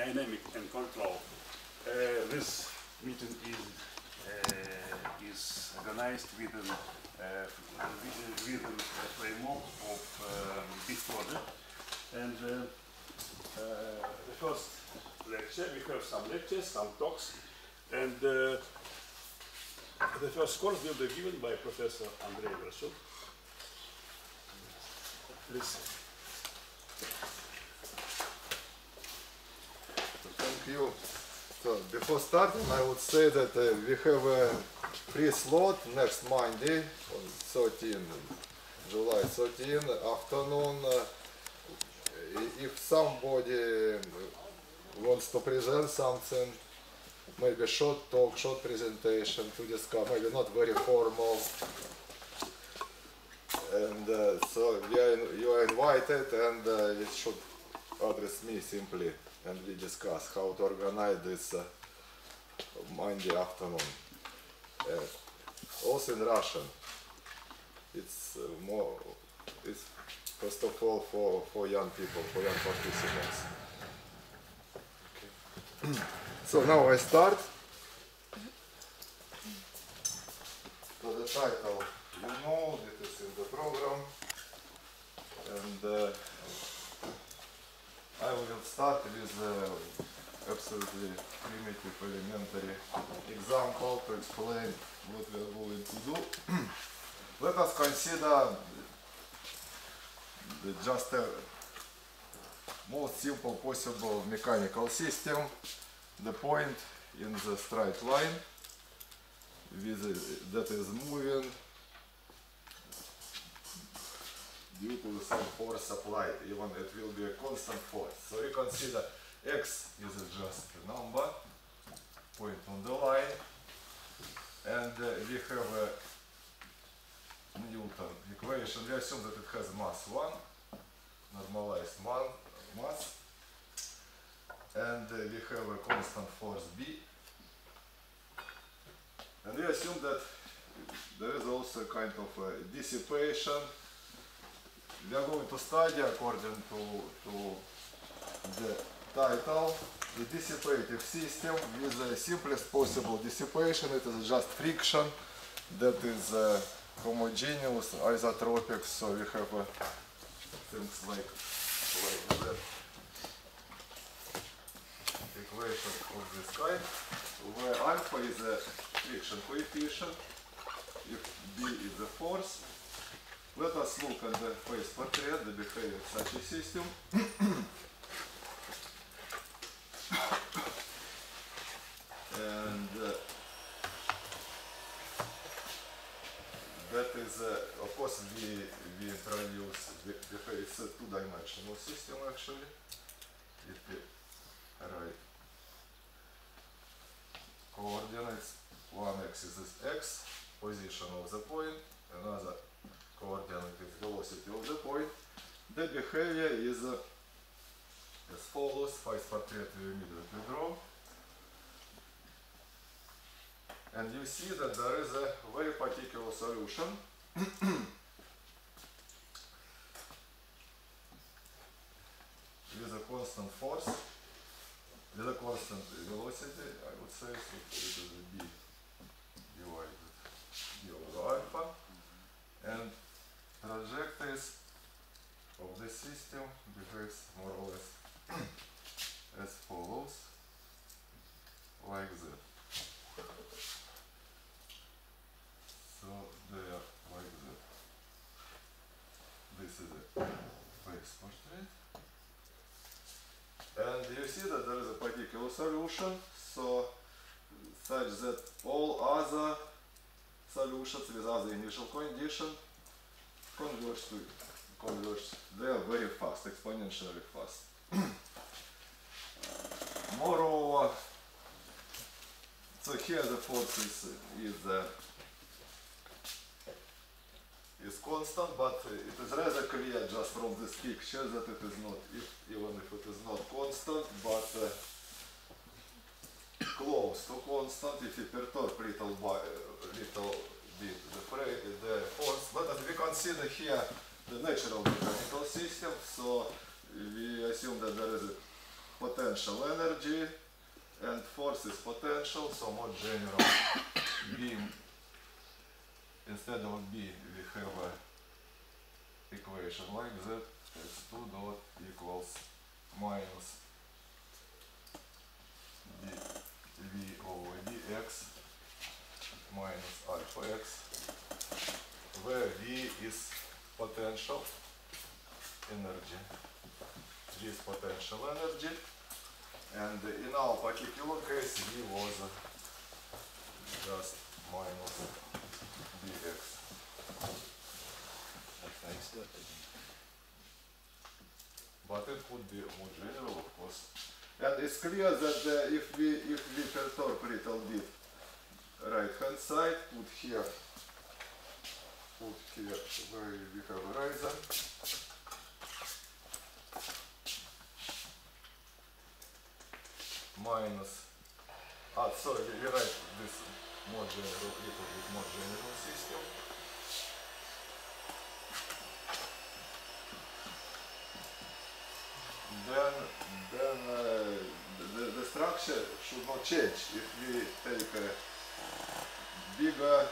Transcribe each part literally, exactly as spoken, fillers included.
dynamic and control. Uh, this meeting is uh, is organized within uh, within a framework of um, this project. And uh, uh, the first lecture, we have some lectures, some talks, and uh, the first course will be given by Professor Andrei Vershuk. Please. Thank you. So before starting, I would say that uh, we have a free slot next Monday, on thirteenth, July thirteenth afternoon. Uh, if somebody wants to present something, maybe short talk, short presentation to discuss, maybe not very formal. And uh, so we are, you are invited, and uh, you should address me simply, and we discuss how to organize this uh, Monday afternoon. Uh, also in Russian. It's uh, more. It's first of all for for young people, for young participants. Okay. So now I start. So the title, you know, it is in the program, and uh, I will start with uh, absolutely primitive, elementary example to explain what we are going to do. Let us consider the just a most simple possible mechanical system. The point in the straight line with a, that is moving due to some force applied, even it will be a constant force. So we consider x is just a number, point on the line, and uh, we have a Newton equation. We assume that it has mass one, normalized mass, and uh, we have a constant force B, and we assume that there is also a kind of a dissipation. We are going to study, according to, to the title, the dissipative system with the simplest possible dissipation. It is just friction that is uh, homogeneous, isotropic, so we have uh, things like, like that equation of this kind, where alpha is a friction coefficient, if B is the force. Let us look at the phase portrait, the behavior of such a system. And uh, that is, uh, of course, we, we introduce the, the it's a two-dimensional system actually. If we write coordinates, one axis is x, position of the point, another coordinate is velocity of the point. The behavior is uh, as follows. Phase portrait we immediately draw. And you see that there is a very particular solution. With a constant force, with a constant velocity, I would say, so it is B divided B over alpha. And trajectories of the system behaves more or less as follows, like that. So they are like that. This is a phase portrait. And you see that there is a particular solution, so such that all other solutions with other initial condition converge to converge. They are very fast, exponentially fast. Moreover, so here the force is is, uh, is constant, but it is rather clear just from this picture that it is not, if, even if it is not constant, but uh, close to constant. If you perturb little by little bit the, the force, but as we consider here the natural mechanical system, so we assume that there is a potential energy, and force is potential, so more general beam. Instead of B, we have a equation like that. S two dot equals minus d V over dx minus alpha x, where V is potential energy. G is potential energy, and in our particular case, V was just minus dx. But it could be more general, of course. And it's clear that uh, if we if we perturb a little bit right hand side, put here, put here where we have horizon, minus. Ah, sorry, we write this more general, little bit more general system. Then, then uh, the, the structure should not change. If we take a bigger,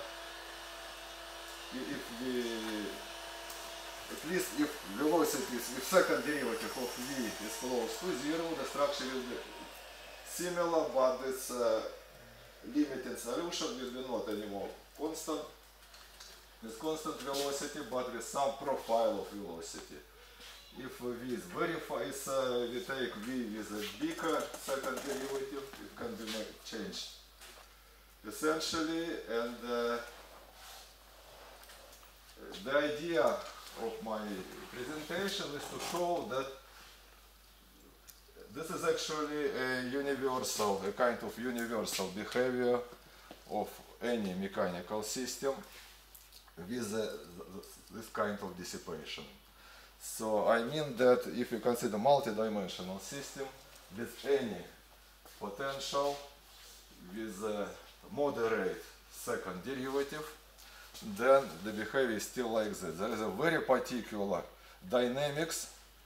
if we, at least if velocities, if second derivative of V is close to zero, the structure will be similar, but this uh, limiting solution will be not anymore constant, with constant velocity, but with some profile of velocity. If V is very far, uh, we take V with a bigger second derivative, it can be changed essentially, and uh, the idea of my presentation is to show that this is actually a universal, a kind of universal behavior of any mechanical system with a, this kind of dissipation. So I mean that if you consider multi-dimensional system with any potential with a moderate second derivative, then the behavior is still like that. There is a very particular dynamics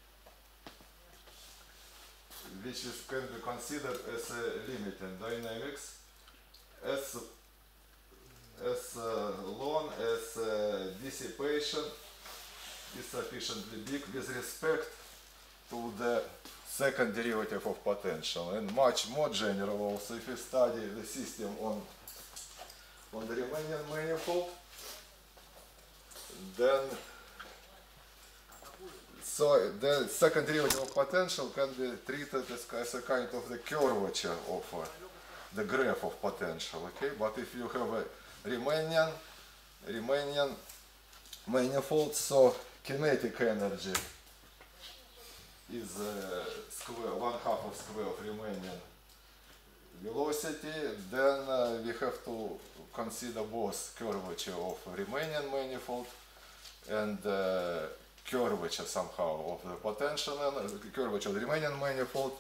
which is, can be considered as a limiting dynamics as, as uh, long as uh, dissipation is sufficiently big with respect to the second derivative of potential, and much more general also if you study the system on, on the Riemannian manifold, then so the second derivative of potential can be treated as, as a kind of the curvature of uh, the graph of potential, okay? But if you have a Riemannian, Riemannian manifold, so kinetic energy is uh, square, one half of square of Riemannian velocity, then uh, we have to consider both curvature of Riemannian manifold and uh, curvature somehow of the potential, uh, curvature of the Riemannian manifold,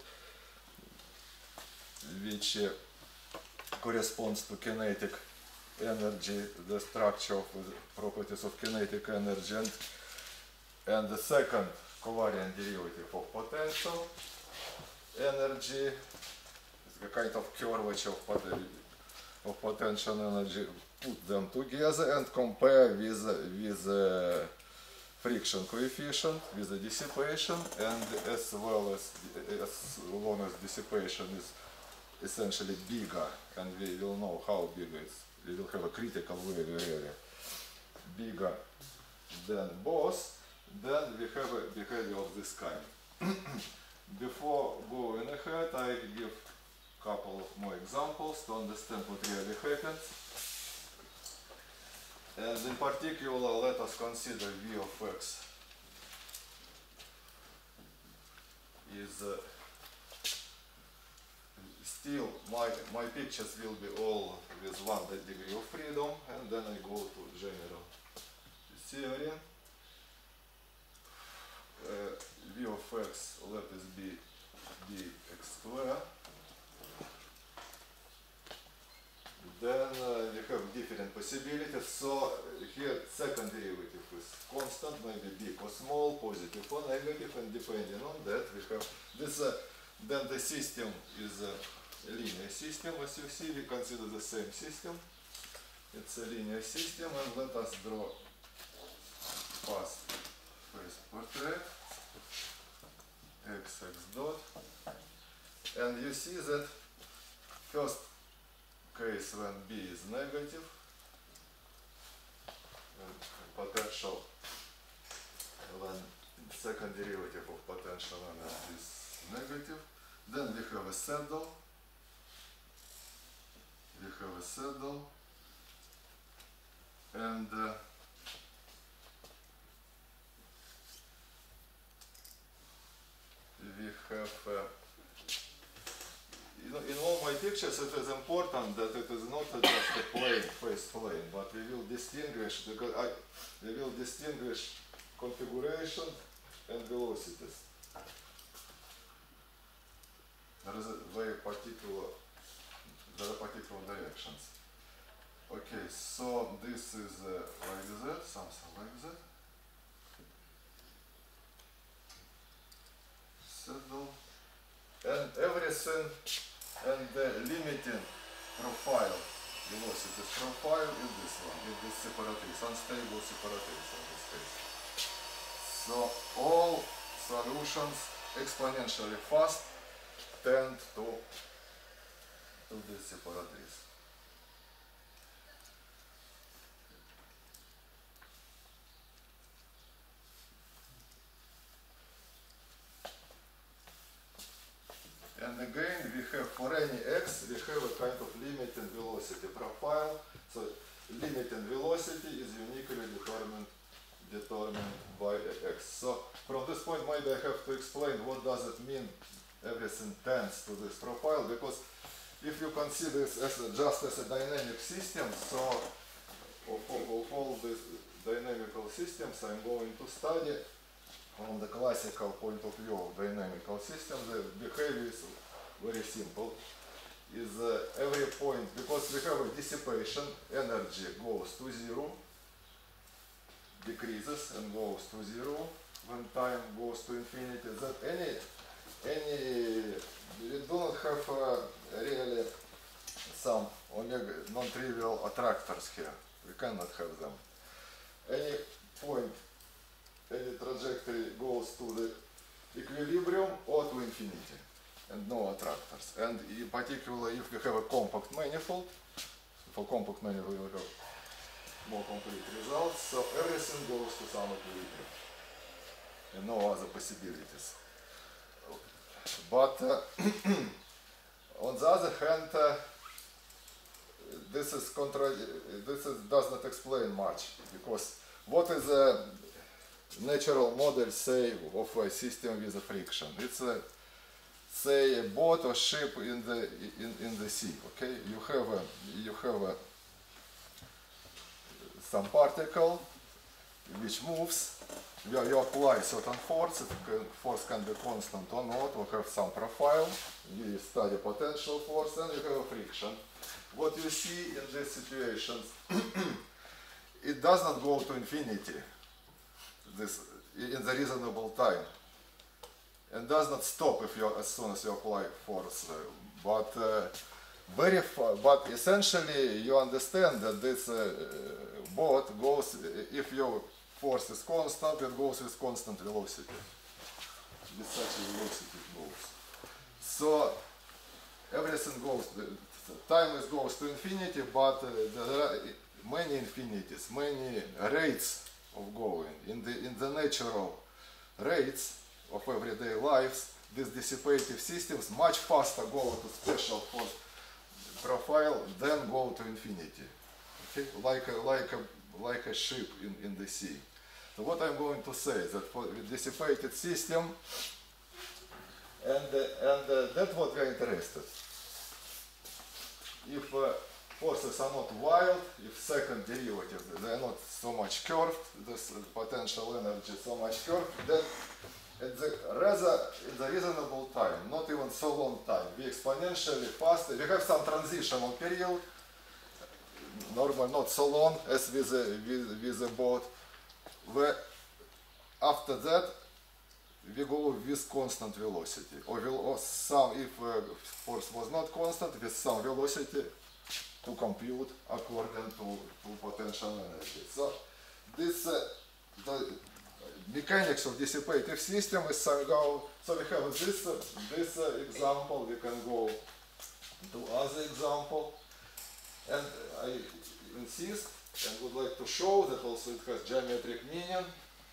which uh, corresponds to kinetic energy, the structure of the properties of kinetic energy, and, and the second covariant derivative of potential energy is a kind of curvature of, pot of potential energy. Put them together and compare with with uh, friction coefficient, with the dissipation, and as well as as long as dissipation is essentially bigger, and we will know how big it is. We will have a critical value area bigger than both, then we have a behavior of this kind. Before going ahead, I give a couple of more examples to understand what really happens. And in particular, let us consider V of x is uh, still my, my pictures will be all with one degree of freedom, and then I go to general theory. Uh, V of x, let this be dx square. Then uh, we have different possibilities. So here second derivative is constant, maybe big or small, positive or negative, and depending on that we have this. Uh, Then the system is a linear system, as you see. We consider the same system. It's a linear system, and let us draw fast phase portrait. X, X dot. And you see that first case when B is negative, and potential when second derivative of potential energy is negative, then we have a saddle, we have a saddle, and uh, we have uh, you know, in all my pictures it is important that it is not just a plane, phase plane, but we will distinguish, because I, we will distinguish configuration and velocities. There is a very particular, there are particular directions. Okay, so this is uh, like that, something like that. Saddle. And everything, and the limiting profile, velocity profile is this one, is this separatrix, unstable separatrix in this case. So all solutions exponentially fast tend to, to this separatrix. And again, we have for any x, we have a kind of limiting velocity profile. So limiting velocity is uniquely determined, determined by x. So from this point, maybe I have to explain what does it mean everything tends to this profile, because if you consider this as a, just as a dynamic system, so of, of, of all these dynamical systems I'm going to study, from the classical point of view of dynamical systems, the behavior is very simple. Is uh, every point, because we have a dissipation, energy goes to zero, decreases and goes to zero when time goes to infinity. That any, any, we do not have uh, really some omega non-trivial attractors here. We cannot have them. Any point, any trajectory goes to the equilibrium or to infinity, and no attractors. And in particular, if you have a compact manifold, for compact manifold you have more complete results, so everything goes to some equilibrium, and no other possibilities. But uh, on the other hand, uh, this is contra this is, does not explain much, because what is a natural model, say, of a system with a friction? It's a, say, a boat or ship in the in, in the sea. Okay, you have a you have a some particle which moves. Where you apply certain force, it can, force can be constant or not, or have some profile. You study potential force, and you have a friction. What you see in these situations, it does not go to infinity this in the reasonable time, and does not stop if you as soon as you apply force. Uh, but uh, very far, but essentially you understand that this uh, boat goes, if your force is constant, it goes with constant velocity. With such a velocity it goes. So everything goes, time is goes to infinity, but uh, there are many infinities, many rates of going. In the, in the natural rates of everyday lives, these dissipative systems much faster go to special force profile than go to infinity. Okay? Like a, like a, like a ship in, in the sea. So what I'm going to say is that for a dissipated system, and, uh, and uh, that's what we're interested. If uh, forces are not wild, if second derivative, they are not so much curved, this uh, potential energy so much curved, then at the, rather, in the reasonable time, not even so long time, we exponentially faster, we have some transitional period, normal, not so long as with a, with, with a boat, where after that we go with constant velocity, or, will, or some, if uh, force was not constant, with some velocity to compute according to, to potential energy. So this, uh, the mechanics of dissipative system is somehow, so we have this, uh, this uh, example, we can go to other example, and I insist and would like to show that also it has geometric meaning.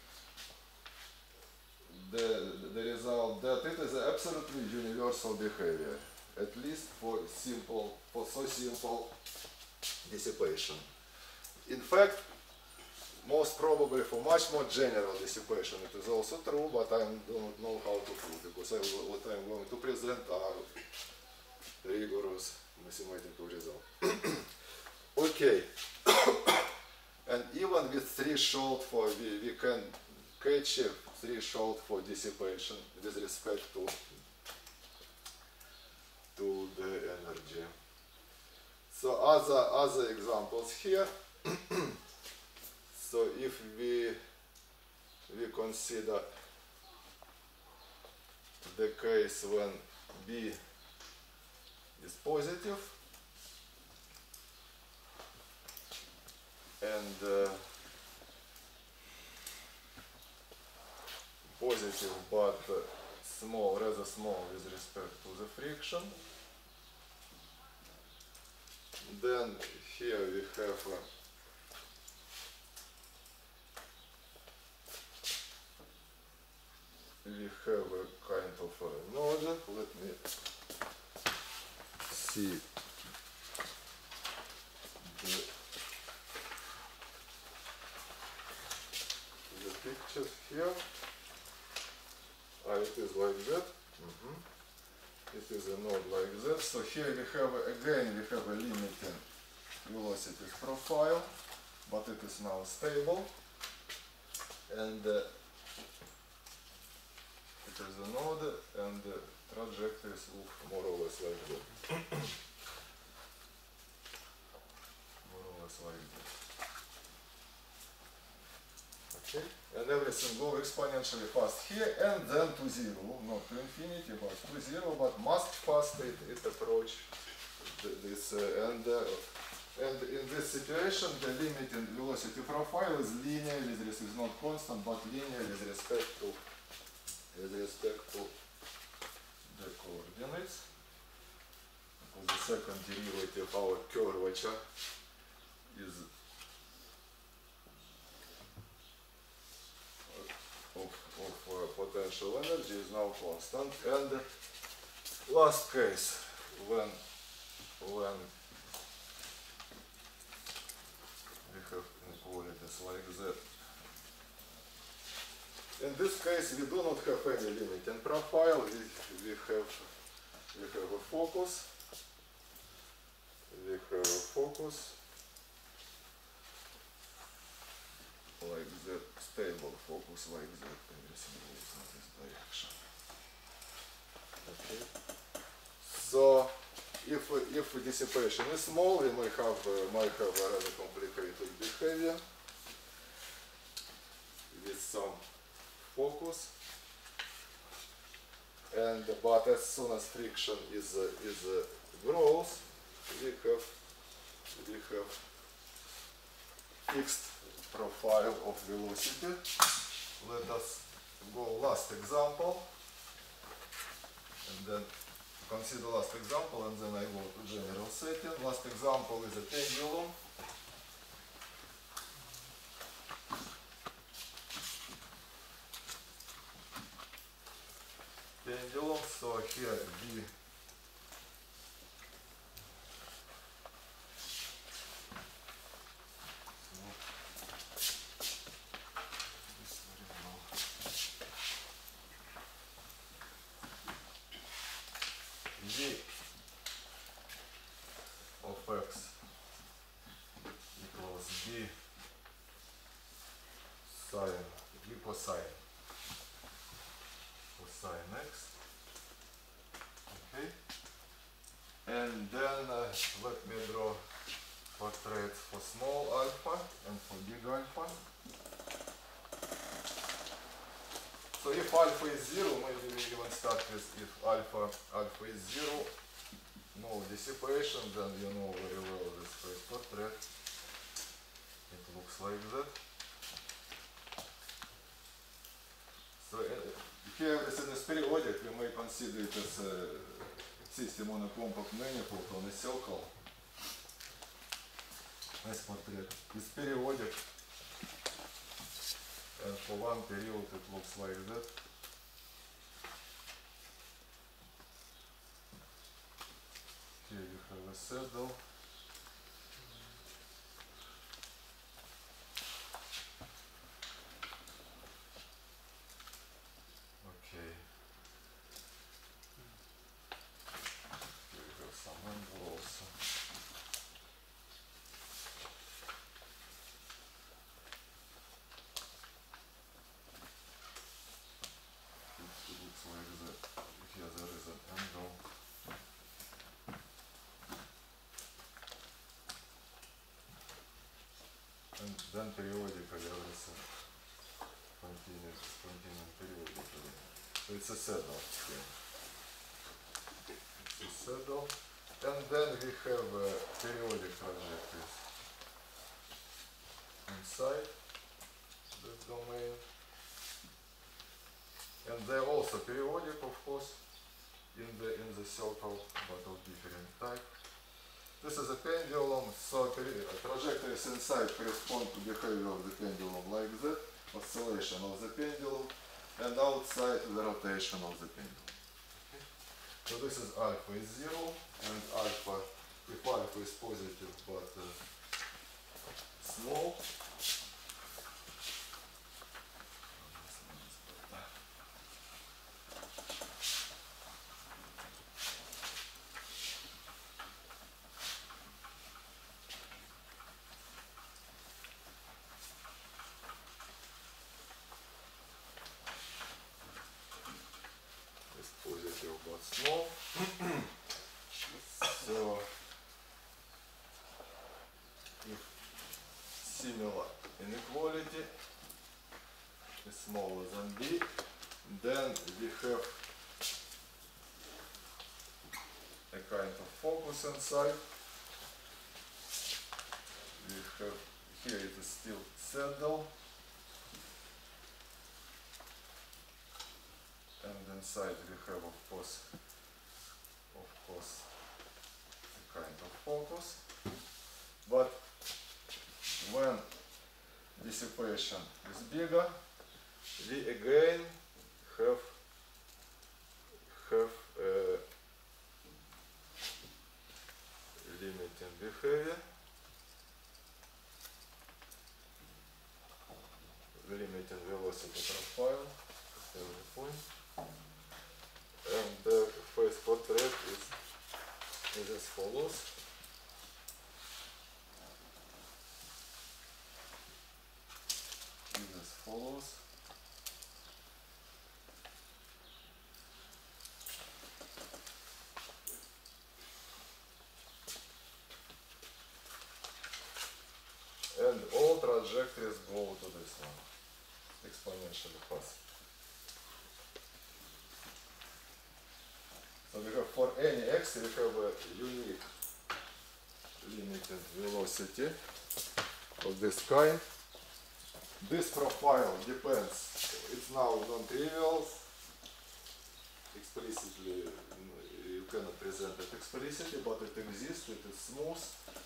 The, the result that it is absolutely universal behavior, at least for simple, for so simple dissipation. In fact, most probably for much more general dissipation it is also true, but I don't know how to prove, because I, what I am going to present are rigorous mathematical results. Okay, and even with threshold for, we, we can catch a threshold for dissipation with respect to, to the energy. So other, other examples here. So if we, we consider the case when B is positive and uh, positive but uh, small, rather small with respect to the friction, then here we have uh, we have a kind of a node. Let me see the, the pictures here. Ah, it is like that. Mm-hmm. It is a node like that. So here we have again we have a limiting velocity profile, but it is now stable, and uh, it is a node, and the trajectories look more or less like that. More or less like that. Okay, and everything goes exponentially fast here, and then to zero, not to infinity, but to zero, but must fast it, it approach this, uh, and uh, and in this situation the limiting velocity profile is linear, with respect, is not constant, but linear with respect to with respect to the coordinates, because the second derivative of our curvature is of, of uh, potential energy is now constant. And last case, when when we have inequalities like that. In this case, we do not have any limiting profile. We, we have we have a focus. We have a focus like that, stable focus like that. Everything goes in this direction. Okay. So, if if dissipation is small, we might have uh, might have a rather complicated behavior with some focus, and but as soon as friction is uh, is uh, grows, we have we have fixed profile of velocity. Let us go last example, and then consider last example, and then I go to general setting. Last example is a pendulum. Pendulum, so here V V of x equals B sine, V cosine, cosine x. Okay, and then uh, let me draw portraits for small alpha and for big alpha. So if alpha is zero, maybe we even start with if alpha alpha is zero, no dissipation, then you know very well this phase portrait. It looks like that. So uh, here everything is periodic, we may consider it as a system on a compact manifold on a circle. Nice portrait. It's periodic, and for one period it looks like that. Here you have a saddle. Okay. Here you have some angle also. It looks like that. Here there is an angle. And then periodically everything continues, continuing periodically. So it's a saddle here. It's a saddle. And then we have uh, periodic trajectories inside this domain. And they're also periodic, of course, in the in the circle, but of different type. This is a pendulum, so trajectories inside correspond to behavior of the pendulum like that, oscillation of the pendulum, and outside the rotation of the pendulum. Okay. So this is alpha is zero, and alpha, if alpha is positive but uh, small, positive but small. So if similar inequality is smaller than b, then we have a kind of focus inside. We have here it is still saddle. And inside we have, of course, of course, a kind of focus. But when dissipation is bigger, we again have have a limiting behavior, limiting velocity profile at every point. And the phase portrait is, is as follows. Is as follows. And all trajectories go to this one, exponentially fast. So we have for any x, we have a unique limited velocity of this kind. This profile depends, it's now non-trivial, explicitly, you cannot present it explicitly, but it exists, it is smooth.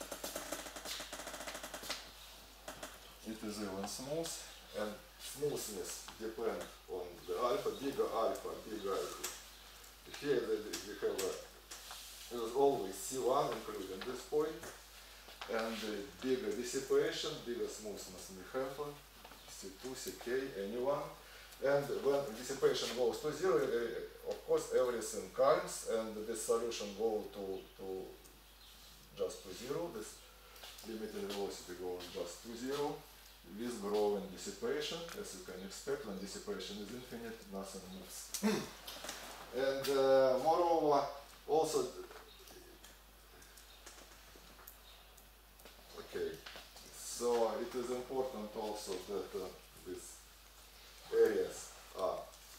It is even smooth, and smoothness depends on the alpha, bigger alpha, bigger alpha. Here we have a, it was always C one including this point, and uh, bigger dissipation, bigger smoothness we have, C two, C K, anyone. And when dissipation goes to zero, uh, of course everything calms, and this solution goes to, to just to zero, this limited velocity goes just to zero, with growing dissipation, as you can expect. When dissipation is infinite, nothing moves. And uh, moreover, also, okay, so it is important also that uh, these areas are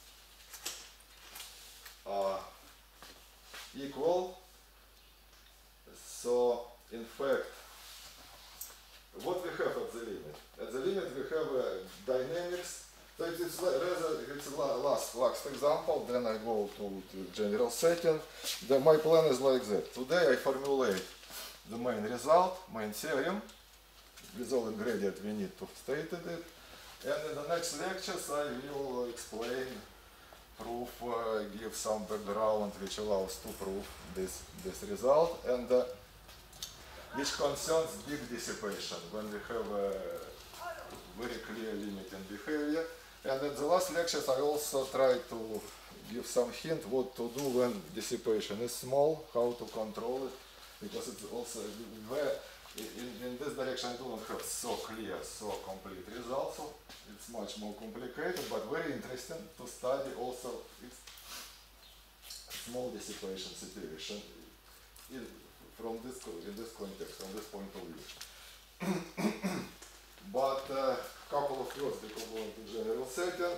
la- last, last example, then I go to, to general setting. The, my plan is like that. Today I formulate the main result, main theorem, with all ingredients we need to state it. And in the next lectures I will explain, proof, uh, give some background which allows to prove this, this result, and uh, which concerns big dissipation, when we have a very clear limiting behavior. And in the last lectures I also try to give some hint what to do when dissipation is small, how to control it, because it's also where in, in this direction I do not have so clear, so complete results. So it's much more complicated, but very interesting to study also its small dissipation situation in, from this in this context, from this point of view. But a uh, couple of words before going to general setting.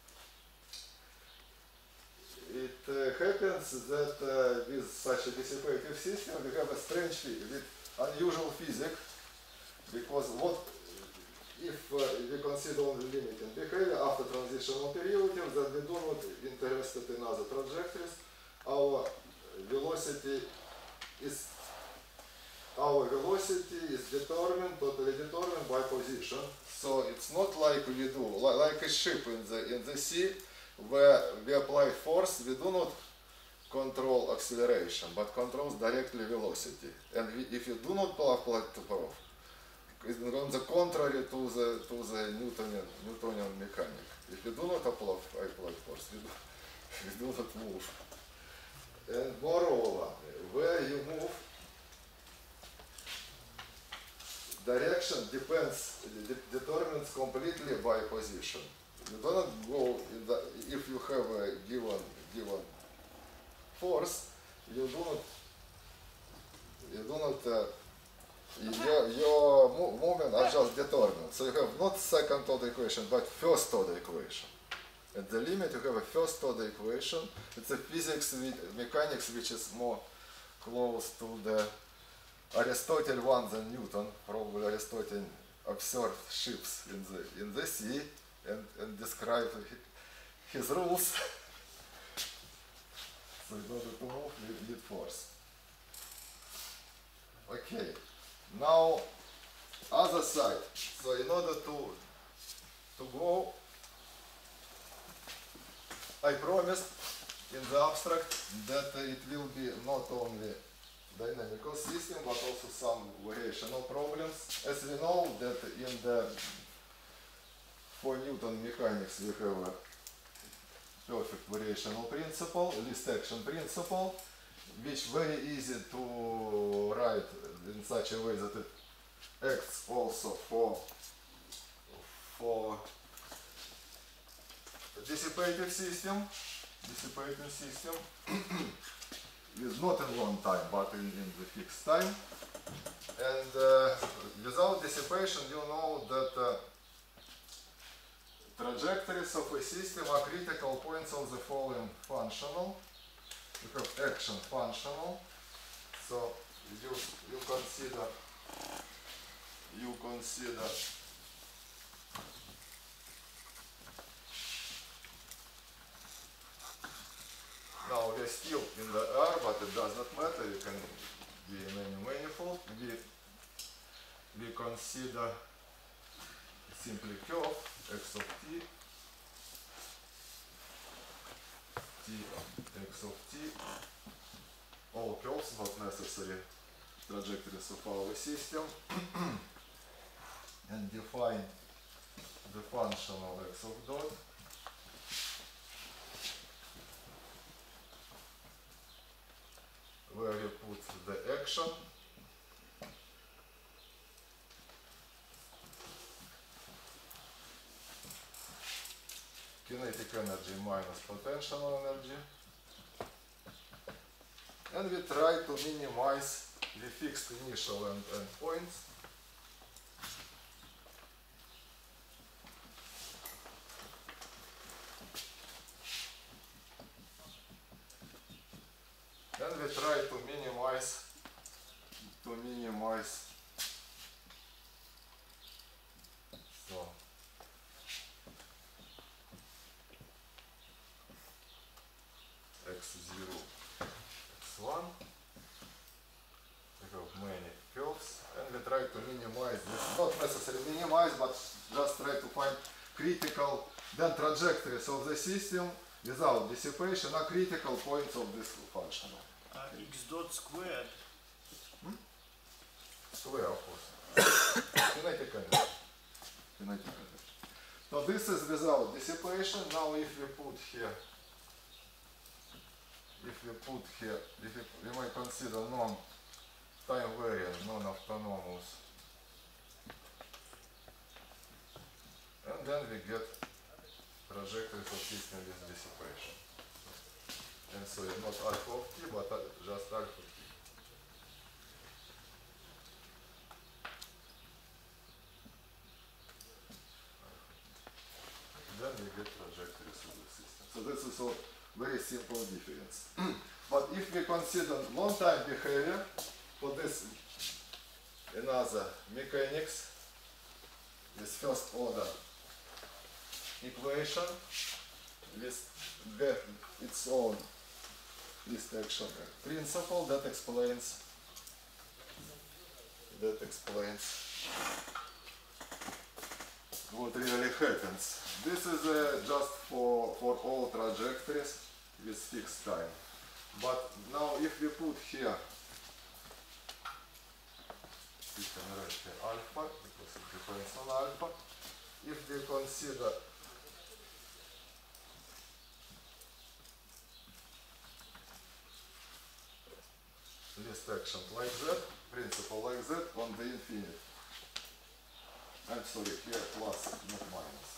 It uh, happens that uh, with such a dissipative system we have a strange, with unusual physics, because what if uh, we consider only limiting behavior after transitional derivative, then we do not interested in other trajectories. Our velocity is our velocity is determined, totally determined by position. So it's not like we do, like, like a ship in the in the sea, where we apply force, we do not control acceleration, but controls directly velocity. And we, if you do not apply to proof, it's on the contrary to the to the Newtonian Newtonian mechanic. If you do not apply, apply force, we do, we do not move. And moreover, where you move, direction depends, de determines completely by position. You do not go in the, if you have a given given force, you do not you do not uh, your your mo movement are just determined. So you have not second order equation, but first order equation. At the limit, you have a first order equation. It's a physics mechanics which is more close to the Aristotle one than Newton. Probably Aristotle observed ships in the in the sea and, and described his rules. So in order to move, we need force. Okay. Now, other side. So in order to to go, I promised in the abstract that uh, it will be not only dynamical system, but also some variational problems. As we know that in the for Newton mechanics we have a perfect variational principle, least action principle, which very easy to write in such a way that it acts also for for dissipative system, dissipative system. Is not in long time, but in, in the fixed time. And uh, without dissipation, you know that uh, trajectories of a system are critical points of the following functional. You have action functional. So you you consider you consider now we are still in the R, but it does not matter, you can be in any manifold. We, we consider simply curve x of t, t x of t, all curves, not necessary trajectories of our system, and define the function of x of dot. Where you put the action, kinetic energy minus potential energy, and we try to minimize the fixed initial and end points. And we try to minimize to minimize so many curves, and we try to minimize this. Not necessarily minimize, but just try to find critical then trajectories of the system without dissipation are critical points of this function. Uh, x dot squared. Square, of course. Kinetic energy. Kinetic energy. So this is without dissipation. Now if we put here, if we put here, if we, we might consider non-time variant, non-autonomous, and then we get trajectories of system with dissipation. And so it's not alpha of t, but uh, just alpha t. Then we get trajectories of the system. So this is a very simple difference. But if we consider long-time behavior for this another mechanics, this first order equation with the, its own list action principle that explains that explains what really happens. This is uh, just for, for all trajectories with fixed time. But now if we put here, we can write here alpha because it depends on alpha. If we consider list action like that, principle like that on the infinite. I'm sorry, here plus, not minus.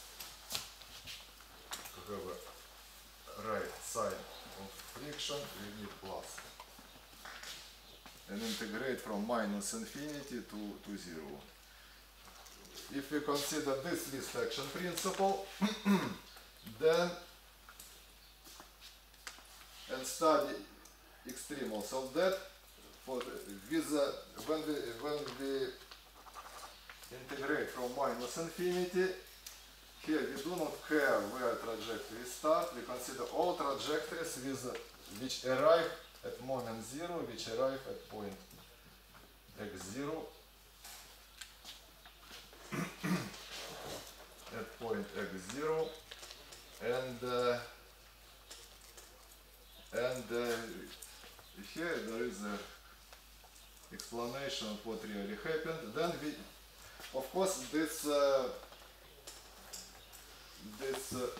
To have a right sign of friction, we need plus. And integrate from minus infinity to, to zero. If we consider this list action principle, then and study extremals of that, for the, with the, when we when we integrate from minus infinity, here we do not care where trajectories start. We consider all trajectories with which arrive at moment zero, which arrive at point x zero, at point x zero, and uh, and uh, here there is a explanation of what really happened. Then we, of course, this uh, this uh,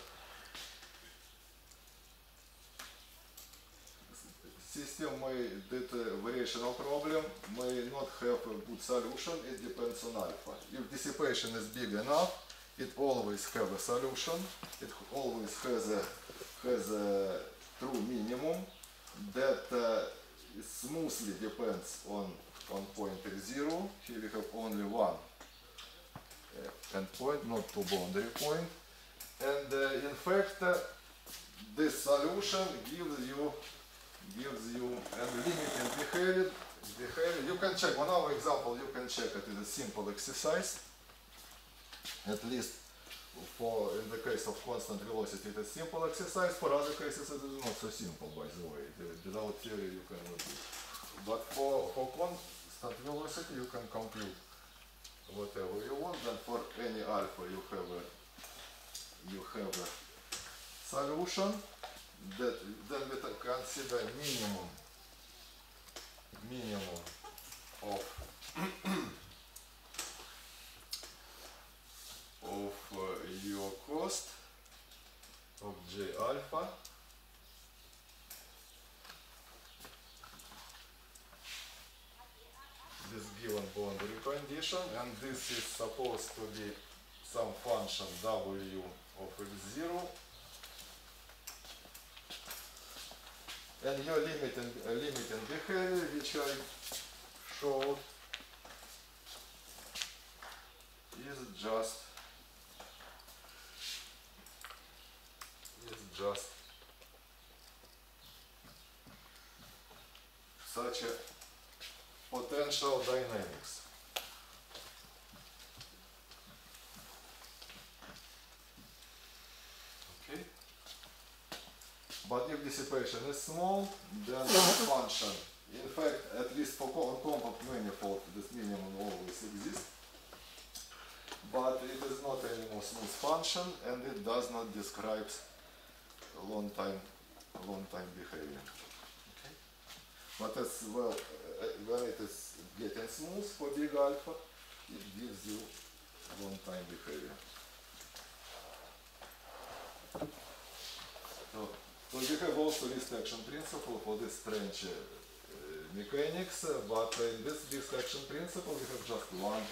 system may, that uh, variational problem may not have a good solution. It depends on alpha. If dissipation is big enough, it always have a solution. It always has a has a true minimum that uh, smoothly depends on on point x zero. Here we have only one uh, endpoint, not two boundary point. And uh, in fact, uh, this solution gives you gives you a limiting behavior. behavior. You can check, on our example, you can check it. It's a simple exercise. At least for in the case of constant velocity, it's a simple exercise. For other cases, it is not so simple, by the way. Without theory, you cannot do it. But for, for constant velocity, you can compute whatever you want. Then for any alpha, you have a you have a solution that then we consider minimum minimum of of uh, your cost of J alpha this given boundary condition, and this is supposed to be some function W of x zero, and your limiting, uh, limiting behavior, which I showed, is just is just such a potential dynamics. Okay. But if dissipation is small, then the function, in fact, at least for co- compact manifold, this minimum always exists. But it is not any more smooth function, and it does not describe long time, long time behavior. Okay. But as well, uh, when it is getting smooth for big alpha, it gives you long time behavior. So, so we have also this action principle for this strange uh, uh, mechanics, uh, but in this this action principle we have just one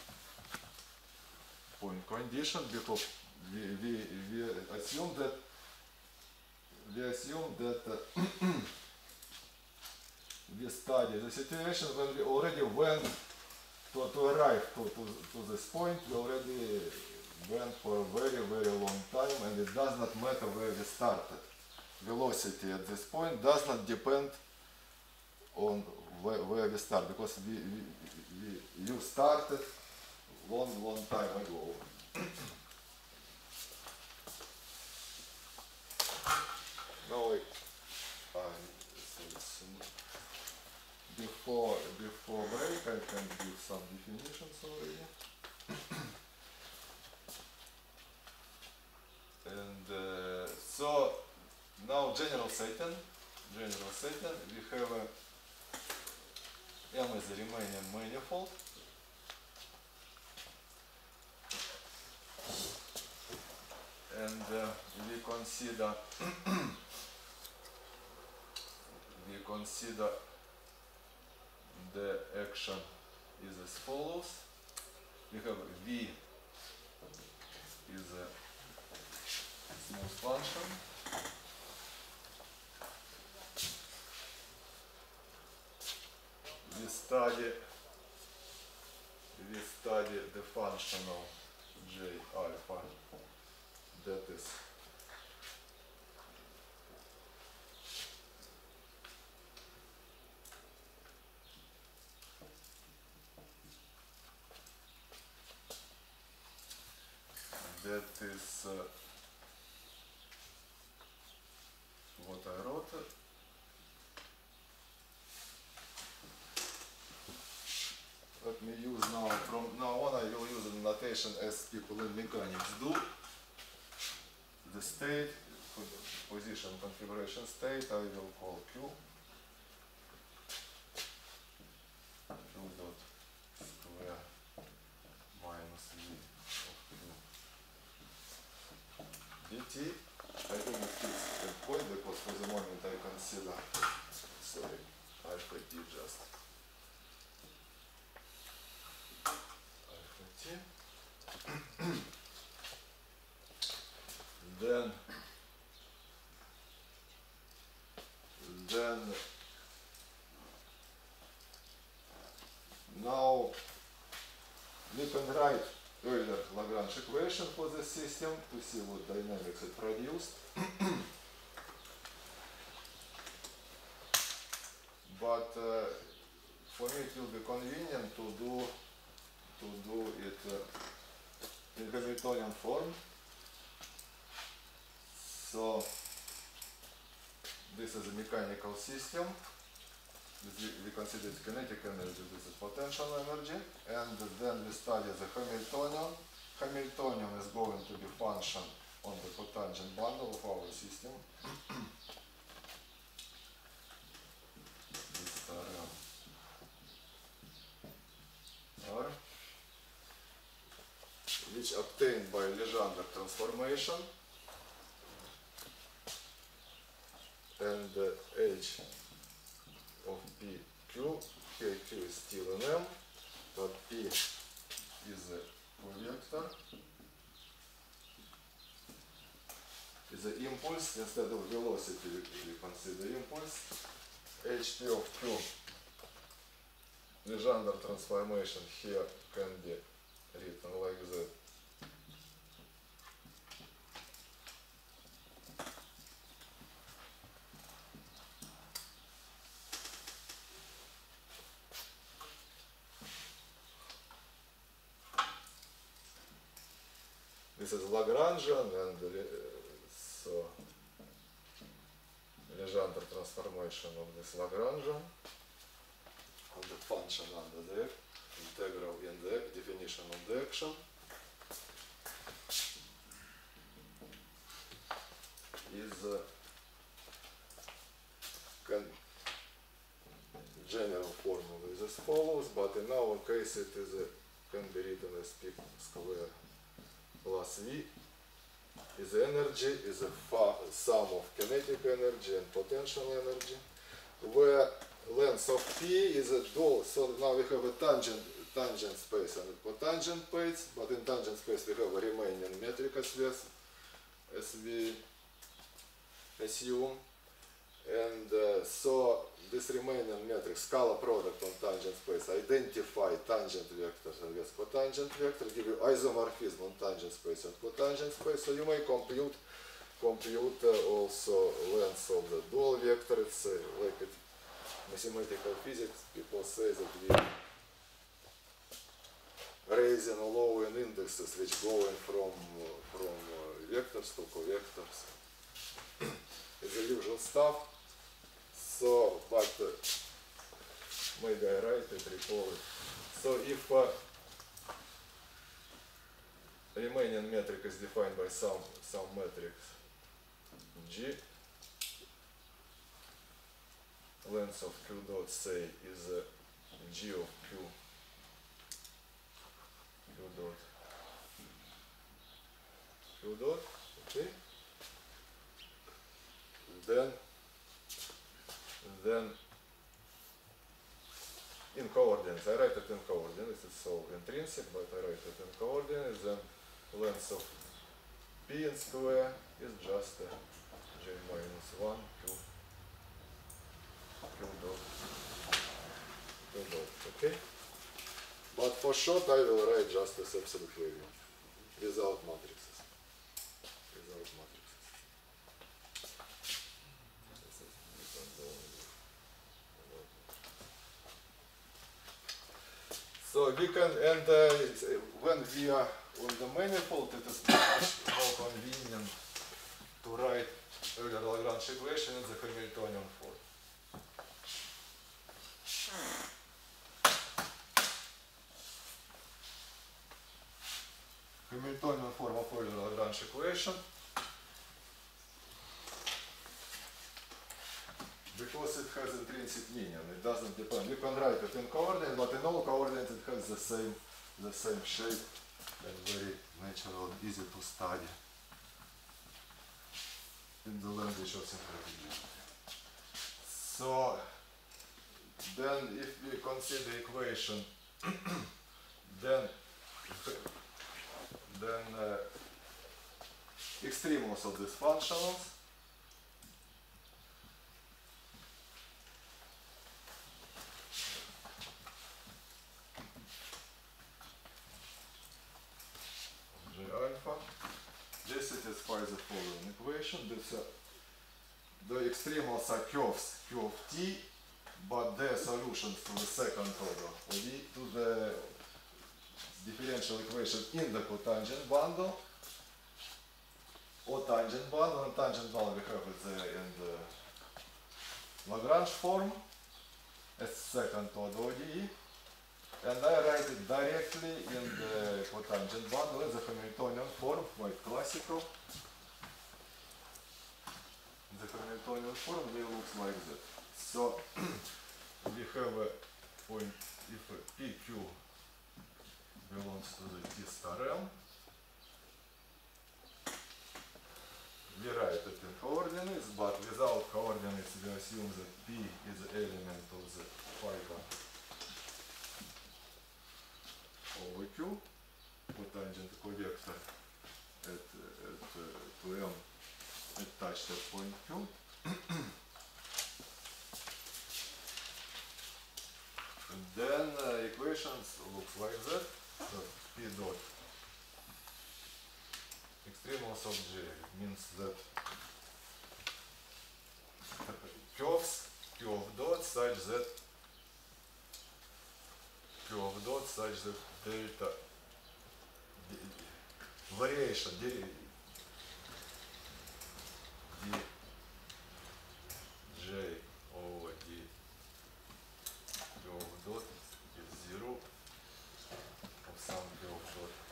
point condition, because we, we, we assume that we assume that uh, we study the situation when we already went to, to arrive to, to, to this point, we already went for a very very long time, and it does not matter where we started. Velocity at this point does not depend on where, where we start, because we, we, we, you started long long time ago. Now I, I so some, before before break I can give some definitions already. And uh, so now general setting, general setting, we have a M as a Riemannian manifold. And uh, we consider we consider the action is as follows. We have V is a smooth function. We study we study the functional J alpha, that is that is uh, what I wrote. Let me use now, from now on I will use the notation as people in mechanics do. The state, position configuration state, I will call Q. Q dot square minus V of Q dt. I do not fix that point because for the moment I consider, sorry, alpha t just. Alpha t. Then, then now we can write Euler Lagrange equation for this system to see what dynamics it produced. But uh, for me it will be convenient to do to do it uh, in Hamiltonian form. So this is a mechanical system. We, we consider it kinetic energy, this is potential energy, and then we study the Hamiltonian. Hamiltonian is going to be function on the cotangent bundle of our system. This theorem R, which obtained by Legendre transformation, and uh, H of P Q, here Q is still an M, but P is a vector, is an impulse. Instead of velocity we consider impulse. H P of Q, Legendre transformation here can be written like that. This is Lagrangian, and uh, so Legendre transformation of this Lagrangian. direction. Is uh, can general formula is as follows, but in our case it is a, can be written as P square plus V is energy, is a fa sum of kinetic energy and potential energy, where length of P is a dual, so now we have a tangent tangent space and a cotangent space, but in tangent space we have a remaining metric as we, as we assume, and uh, so this remaining metric, scalar product on tangent space, identify tangent vectors and with cotangent vector, give you isomorphism on tangent space and cotangent space, so you may compute compute uh, also length of the dual vector. It's uh, like it, mathematical physics, people say that we raising or lowering indexes which going from uh, from uh, vectors to covectors. It's the usual stuff. So, but uh, maybe I write it, recall it. So if uh, remaining metric is defined by some some matrix G, length of Q dot say is uh, G of Q, Q dot, Q dot, okay. Then, then in coordinates, I write it in coordinates, it's so intrinsic, but I write it in coordinates, then length of P in square is just uh, J minus one Q, Q dot, Q dot, okay? But for short I will write just as absolute value, without matrices, without matrices. So we can, and uh, when we are on the manifold, it is much more convenient to write Euler-Lagrange equation in the Hamiltonian form. Hamiltonian form of Euler-Lagrange equation, because it has intrinsic meaning, it doesn't depend. You can write it in coordinates, but in all coordinates it has the same, the same shape and very natural, easy to study in the language of syncretic geometry. So then, if we consider equation, then then uh, extremos of these functionals. Alpha. This satisfies the following equation. This, uh, the extremos are curves Q of t, but their solutions to the second order of v to the differential equation in the cotangent bundle or tangent bundle. And tangent bundle we have it there in the Lagrange form as second order O D E. And I write it directly in the cotangent bundle in the Hamiltonian form, quite classical. The Hamiltonian form will look like that. So we have a point, if a P Q belongs to the T star M, we write it in coordinates, but without coordinates we assume that P is the element of the fiber over Q, cotangent covector at, at uh, to M attached at point Q. And then uh, equations looks like that. So P dot extremos of J means that curves Q of dot such that Q of dot such that delta d, variation d, d J over d Q of dot is zero of some Q of dot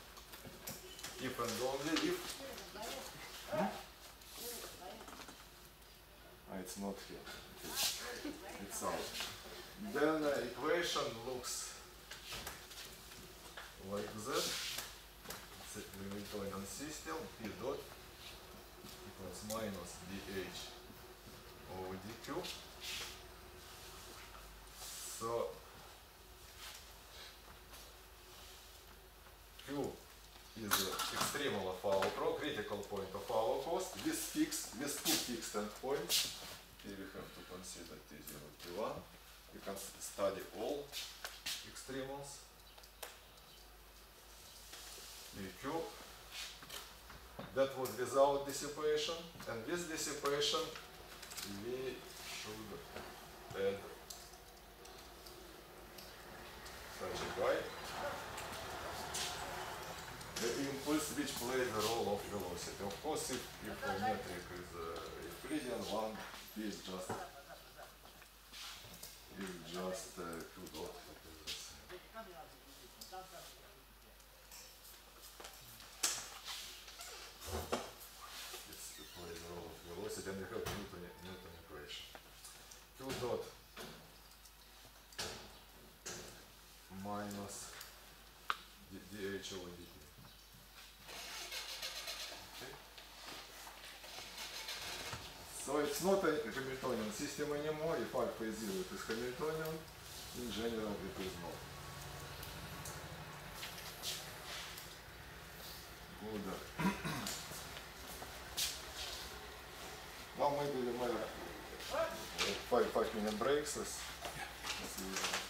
not here. It's out. Then uh, equation looks like that. It's a Hamiltonian system. P dot equals minus dH over dq. So Q is the extremal of our pro critical point of our cost with fixed with two fixed endpoints. Here we have to consider T zero, T one. You can study all extremals. D Q. That was without dissipation, and with dissipation we should add such a guy. The impulse which plays the role of velocity. Of course, if, if the metric is uh, Euclidean, one is just is just uh, Q dot. What is this? It's it plays the role of velocity, and we have Newton Newton equation. Q dot minus dH over dt. So it's not a Hamiltonian system anymore. If alpha is zero, it is Hamiltonian. In general, it is not. Good. Now maybe we might five five minute breaks as, as usual.